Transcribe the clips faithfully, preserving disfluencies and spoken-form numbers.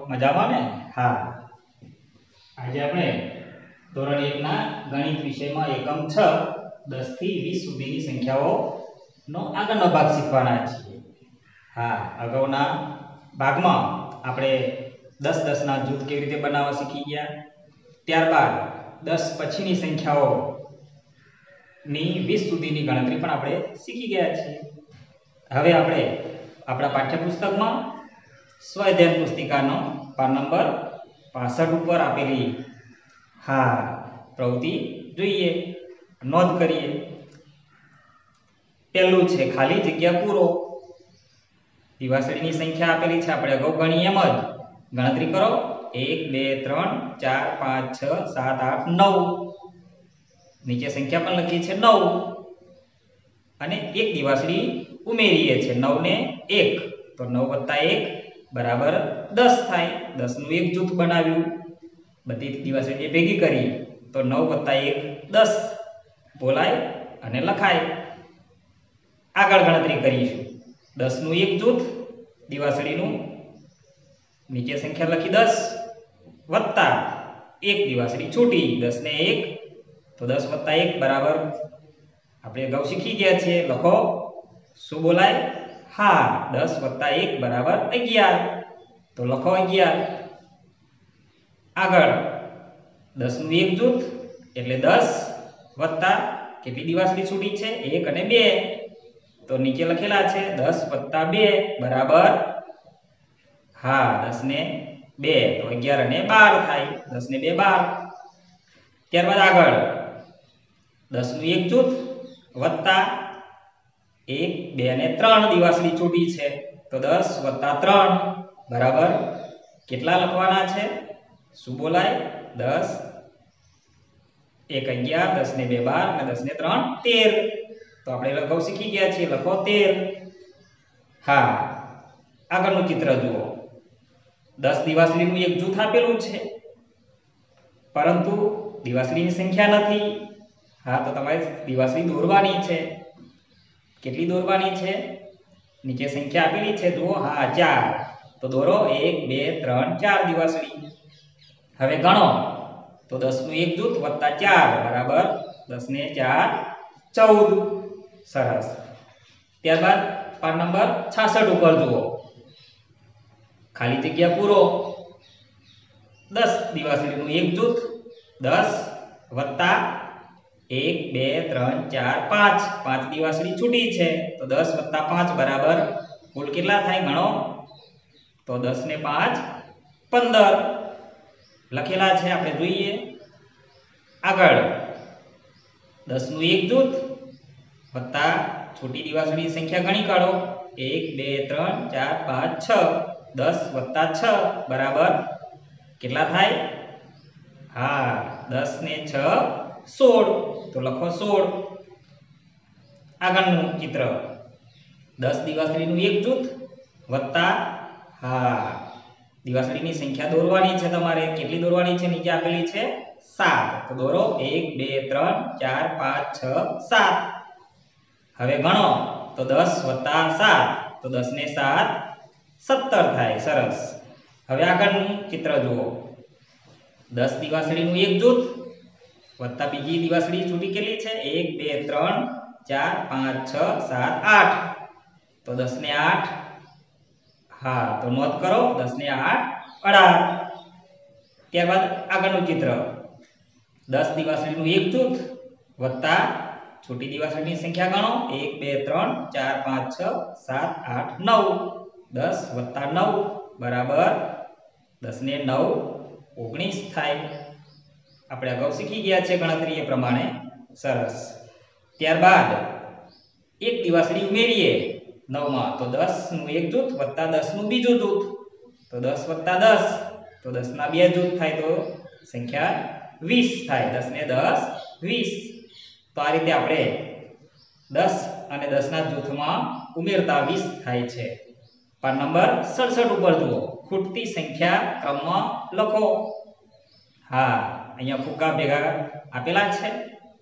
મજામાં ને? હા, આજે આપણે ધોરણ એક ના ગણિત વિષયમાં એકમ છ દસ થી વીસ સુધીની સંખ્યાઓનો આગળનો ભાગ શીખવાના છીએ. હા, અગાઉના ભાગમાં આપણે દસ દસ ના જૂથ કેવી રીતે બનાવવા શીખી ગયા. ત્યારબાદ દસ પછીની સંખ્યાઓ ની વીસ સુધીની ગણતરી પણ આપણે શીખી ગયા છીએ. હવે આપણે આપણા પાઠ્યપુસ્તકમાં સ્વાધ્યાય પુસ્તિકાનો પાન નંબર પાસઠ ઉપર આપેલી હા પ્રવૃત્તિ જોઈએ, નોંધ કરીએ. પહેલું છે ખાલી જગ્યા પૂરો. દિવાસળીની સંખ્યા આપેલી છે, આપણે અગાઉ ગણી એમ જ ગણતરી કરો. એક બે ત્રણ ચાર પાંચ છ સાત આઠ નવ. નીચે સંખ્યા પણ લખી છે નવ અને એક દિવાસળી ઉમેરીએ છે નવ ને એક, તો નવ વત્તા એક બરાબર દસ થાય. દસ નું એક જૂથ બનાવ્યું, બધી દિવાસળીને ભેગી કરી તો નવ વત્તા એક દસ બોલાય અને લખાય. આગળ ગણતરી કરીશું. દસ નું એક જૂથ દિવાસળીનું, નીચે સંખ્યા લખી દસ વત્તા એક દિવાસળી છૂટી દસ ને એક, તો દસ વત્તા એક બરાબર આપણે અગાઉ શીખી ગયા છે. લખો શું બોલાય? હા, દસ વત્તા એક બરાબર અગિયાર, તો લખો અગિયાર. આગળ દસ નું એક જૂથ એટલે દસ વત્તા કેટલી દિવાસળી છૂટી છે? એક અને બે, તો નીચે લખેલા છે દસ વત્તા બે બરાબર હા દસ ને બે, તો અગિયાર અને બાર થાય. દસ ને બે બાર. ત્યારબાદ આગળ દસ નું એક જૂથ વત્તા એક બે અને ત્રણ દિવાસળી છૂટી છે, તો દસ વત્તા ત્રણ બરાબર કેટલા લખવાના છે? શું બોલાય? દસ એક અગિયાર, દસ ને બે બાર અને દસ ને ત્રણ તેર, તો આપણે લખો શીખી ગયા છીએ. લખો તેર. હા, આગળનું ચિત્ર જુઓ. દસ દિવાસળીનું એક જૂથ આપેલું છે, પરંતુ દિવાસળીની સંખ્યા નથી. હા, તો તમારે દિવાસળી દોરવાની છે. કેટલી દોરવાની છે? નીચે સંખ્યા આપેલી છે જુઓ. હા, ચાર, તો દોરો. એક બે ત્રણ ચાર દિવાસળી. હવે ગણો તો દસ નું એક જૂથ વત્તા ચાર બરાબર દસ ને ચાર ચૌદ. સરસ. ત્યારબાદ પાન નંબર છાસઠ ઉપર જુઓ. ખાલી જગ્યા પૂરો. દસ દિવાસળીનું એક જૂથ દસ વત્તા એક બે ત્રણ ચાર પાંચ, પાંચ દિવાસળી છૂટી છે, તો દસ વત્તા પાંચ બરાબર કુલ કેટલા થાય? ગણો તો દસ ને પાંચ પંદર લખેલા છે, આપણે જોઈએ. આગળ દસ નું એક જૂથ વત્તા છોટી દિવાસળીની સંખ્યા ગણી કાઢો. એક બે ત્રણ ચાર પાંચ છ, દસ વત્તા છ બરાબર કેટલા થાય? હા, દસ ને છ સોળ, તો લખો સોળ. આગળનું ચિત્ર. દસ દિવાસળીનું એક જૂથ વત્તા હા દિવાસળીની સંખ્યા દોરવાની છે તમારે. કેટલી દોરવાની છે? નીચે આપેલી છે સાત, તો દોરો. એક બે ત્રણ ચાર પાંચ છ સાત. હવે ગણો તો દસ વત્તા સાત, તો દસ ને સાત સત્તર થાય. સરસ. હવે આગળનું ચિત્ર જુઓ. દસ દિવાસળીનું એક જૂથ વત્તા બીજી દિવાસળી છૂટી કેટલી છે? એક બે ત્રણ ચાર પાંચ છ સાત આઠ, તો દસ ને આઠ હા તો નોંધ કરો. દસ ને આઠ અઢાર. ત્યારબાદ આગળનું ચિત્ર. દસ દિવાસળીનું એક જૂથ વત્તા છોટી દિવાસળીની સંખ્યા ગણો. એક બે ત્રણ ચાર પાંચ છ સાત આઠ નવ, દસ વત્તા નવ બરાબર દસ ને નવ ઓગણીસ થાય. આપણે અગાઉ શીખી ગયા છે ગણતરી એ પ્રમાણે. સરસ. ત્યારબાદ એક દિવાસળી ઉમેરીએ નવ માં, તો દસ નું એક જૂથ વત્તા દસ નું બીજું જૂથ, તો દસ વત્તા દસ, તો દસ ના બે જૂથ થાય, તો સંખ્યા વીસ થાય. દસ ને દસ વીસ. તો આ રીતે આપણે દસ અને દસ ના જૂથમાં ઉમેરતા વીસ થાય છે. પાન નંબર સડસઠ ઉપર જુઓ. ખૂટતી સંખ્યા ક્રમમાં લખો. હા, અહીંયા ફુગ્ગા ભેગા આપેલા છે.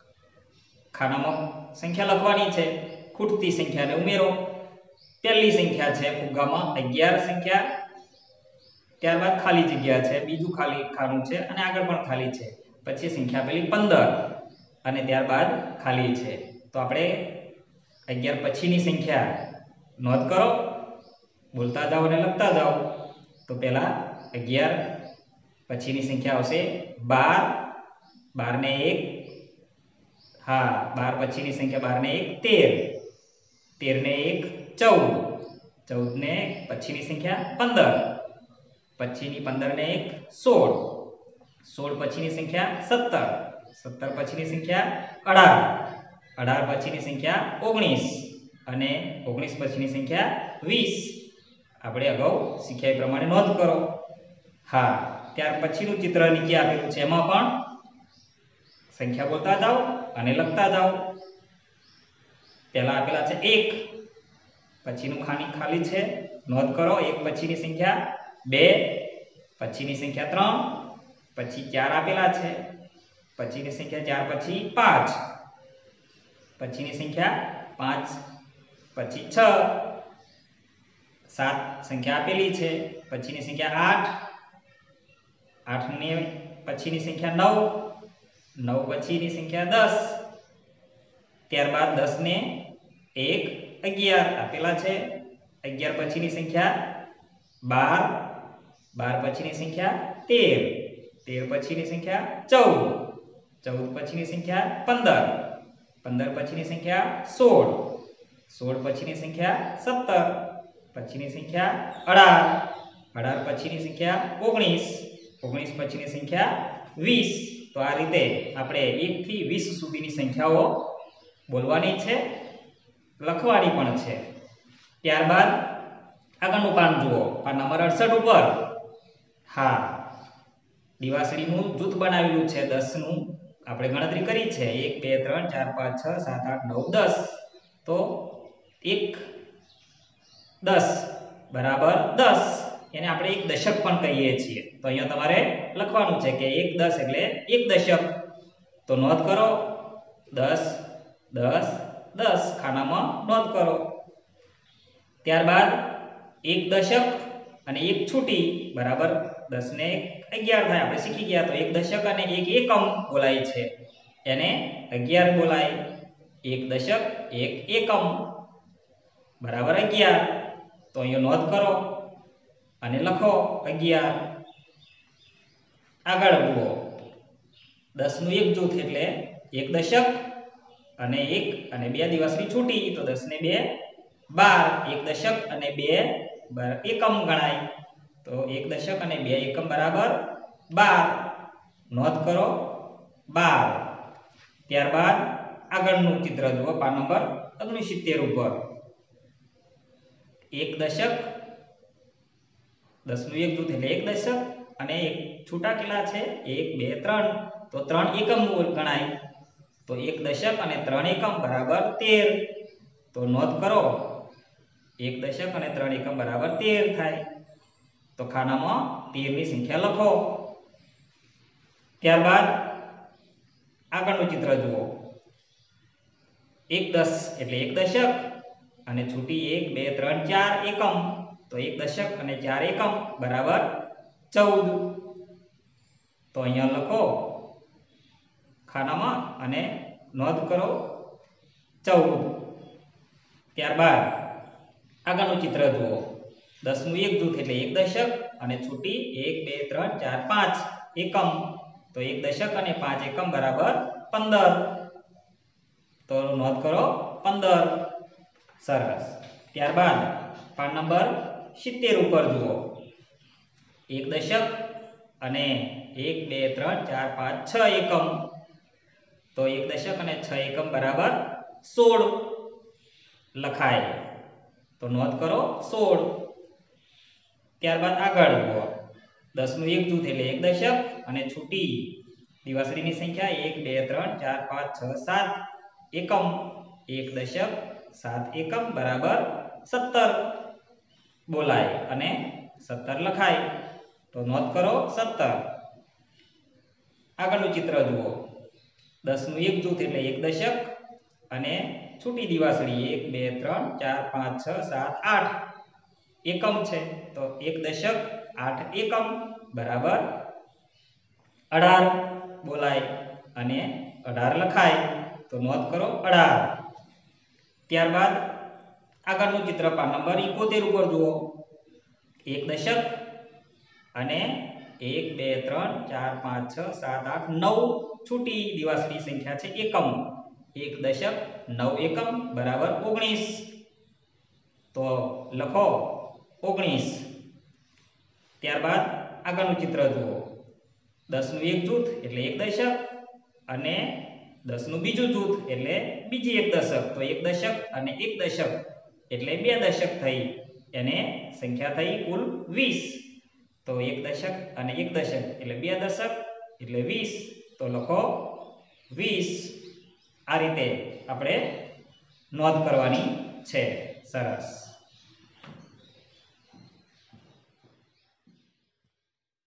ખાનામાં સંખ્યા લખવાની છે. ખૂટતી સંખ્યાને ઉમેરો. પહેલી સંખ્યા છે ફુગ્ગામાં અગિયાર સંખ્યા, ત્યારબાદ ખાલી જગ્યા છે, બીજું ખાલી ખાનું છે અને આગળ પણ ખાલી છે, પછી સંખ્યા પેલી પંદર અને ત્યારબાદ ખાલી છે. તો આપણે અગિયાર પછીની સંખ્યા નોંધ કરો, બોલતા જાઓ અને લખતા જાઓ. તો પહેલા અગિયાર પછીની સંખ્યા આવશે બાર, બાર ને એક, હા બાર પછીની સંખ્યા બાર ને એક તેર, તેર ને એક ચૌદ, ચૌદ ને પછીની સંખ્યા પંદર, પછીની પંદર ને એક સોળ, સોળ પછીની સંખ્યા સત્તર, સત્તર પછીની સંખ્યા અઢાર, અઢાર પછીની સંખ્યા ઓગણીસ અને ઓગણીસ પછીની સંખ્યા વીસ. આપણે અગાઉ શીખ્યા એ પ્રમાણે નોંધ કરો. હા, ત્યાર પછીનું ચિત્ર નીચે આપેલું છે, એમાં પણ સંખ્યા બોલતા જાઓ અને લખતા જાઓ. પહેલા આપેલા છે એક, પછીનું ખાની ખાલી છે, નોંધ કરો. એક પછીની સંખ્યા બે, પછીની સંખ્યા ત્રણ, પછી ચાર આપેલા છે, પછીની સંખ્યા ચાર પછી પાંચ, પછીની સંખ્યા પાંચ પછી છ, સાત સંખ્યા આપેલી છે, પછીની સંખ્યા આઠ, આઠ ને પછીની સંખ્યા નવ, નવ પછીની સંખ્યા દસ, ત્યારબાદ દસ ને એક અગિયાર આપેલા છે, અગિયાર પછીની સંખ્યા બાર, બાર પછીની સંખ્યા તેર, તેર પછીની સંખ્યા ચૌદ, ચૌદ પછીની સંખ્યા પંદર, પંદર પછીની સંખ્યા સોળ, સોળ પછીની સંખ્યા સત્તર, પછીની સંખ્યા અઢાર, અઢાર પછીની સંખ્યા ઓગણીસ, ઓગણીસ પછીની સંખ્યા વીસ. તો આ રીતે આપણે એક થી વીસ સુધીની સંખ્યાઓ બોલવાની છે, લખવાની પણ છે. ત્યારબાદ આગળનું પાન જુઓ, પાન નંબર અડસઠ ઉપર. હા, દિવાસળીનું જૂથ બનાવેલું છે, દસ નું આપણે ગણતરી કરી છે, એક બે ત્રણ ચાર પાંચ છ સાત આઠ નવ દસ. તો એક દસ બરાબર દસ, એને આપણે એક દશક પણ કહીએ છીએ. તો અહીંયા તમારે લખવાનું છે કે એક દસ એટલે એક દશક. તો નોંધ કરો, દસ દસ દસ, ખાનામાં નોંધ કરો. ત્યારબાદ એક દશક અને એક છૂટી બરાબર દસ ને અગિયાર થાય. આપણે શીખી ગયા. તો એક દશક અને એક એકમ બોલાય છે, એને અગિયાર બોલાય. એક દશક એક એકમ બરાબર અગિયાર. તો અહીંયા નોંધ કરો અને લખો અગિયાર. આગળ જુઓ, દસ નું એક જૂથ એટલે એક દશક અને એક અને બે દિવસની છૂટી. તો દસ ને બે બાર, એક દશક અને બે એકમ ગણાય. તો એક દશક અને બે એકમ બરાબર બાર. નોંધ કરો બાર. ત્યારબાદ આગળનું ચિત્ર જુઓ, પાન નંબર ઓગણસિત્તેર ઉપર. એક દશક, દસ નું એક જૂથ એટલે એક દશક અને એક છૂટા કેટલા છે, એક બે ત્રણ. તો ત્રણ એકમ ગણાય. તો એક દશક અને ત્રણ એકમ બરાબર તેર. તો નોંધ કરો, એક દશક અને ત્રણ એકમ બરાબર તેર થાય. તો ખાનામાં તેર ની સંખ્યા લખો. ત્યારબાદ આગળનું ચિત્ર જુઓ, એક દસ એટલે એક દશક અને છૂટી એક બે ત્રણ ચાર એકમ. તો એક દશક અને ચાર એકમ બરાબર ચૌદ. તો અહીંયા લખો ખાનામાં અને નોંધ કરો ચૌદ. ત્યારબાદ આગળનું ચિત્ર જુઓ, દસ નું એક જૂથ એટલે એક દશક અને છૂટી એક બે ત્રણ ચાર પાંચ એકમ. તો એક દશક અને પાંચ એકમ બરાબર પંદર. તો નોંધ કરો પંદર. સરસ. ત્યારબાદ પાન નંબર સિત્તેર ઉપર જુઓ, એક દશક અને એક બે ત્રણ ચાર પાંચ છ એકમ. તો એક દશક અને છ એકમ બરાબર સોળ લખાય. તો નોંધ કરો સોળ. ત્યારબાદ આગળ જુઓ, દસ નું એક જૂથ એટલે એક દશક અને છૂટી દિવાસળીની સંખ્યા એક બે ત્રણ ચાર પાંચ છ સાત એકમ. એક દશક સાત એકમ બરાબર સત્તર બોલાય અને સત્તર લખાય. તો નોંધ કરો સત્તર. આગળનું ચિત્ર જુઓ, દસ નું એક જૂથ એટલે એક દશક અને છૂટી દિવાસળી એક બે ત્રણ ચાર પાંચ છ સાત આઠ એકમ છે. તો એક દશક આઠ એકમ બરાબર અઢાર બોલાય અને અઢાર લખાય તો નોંધ કરો અઢાર। ત્યારબાદ આગળનું ચિત્ર પાન નંબર એકોતેર ઉપર જુઓ એક દશક અને એક બે ત્રણ ચાર પાંચ છ સાત આઠ નવ છૂટી દિવાસની સંખ્યા છે એકમ એક દશક નવ એકમ બરાબર ઓગણીસ તો લખો ઓગણીસ। ત્યારબાદ આગળનું ચિત્ર જુઓ દસ નું એક જૂથ એટલે એક દશક અને દસ નું બીજું જૂથ એટલે બીજી એક દશક તો એક દશક અને એક દશક એટલે બે દશક થઈ એને સંખ્યા થઈ કુલ વીસ તો એક દશક અને એક દશક એટલે બે દશક એટલે વીસ તો લખો વીસ। આ રીતે આપણે નોંધ કરવાની છે। સરસ।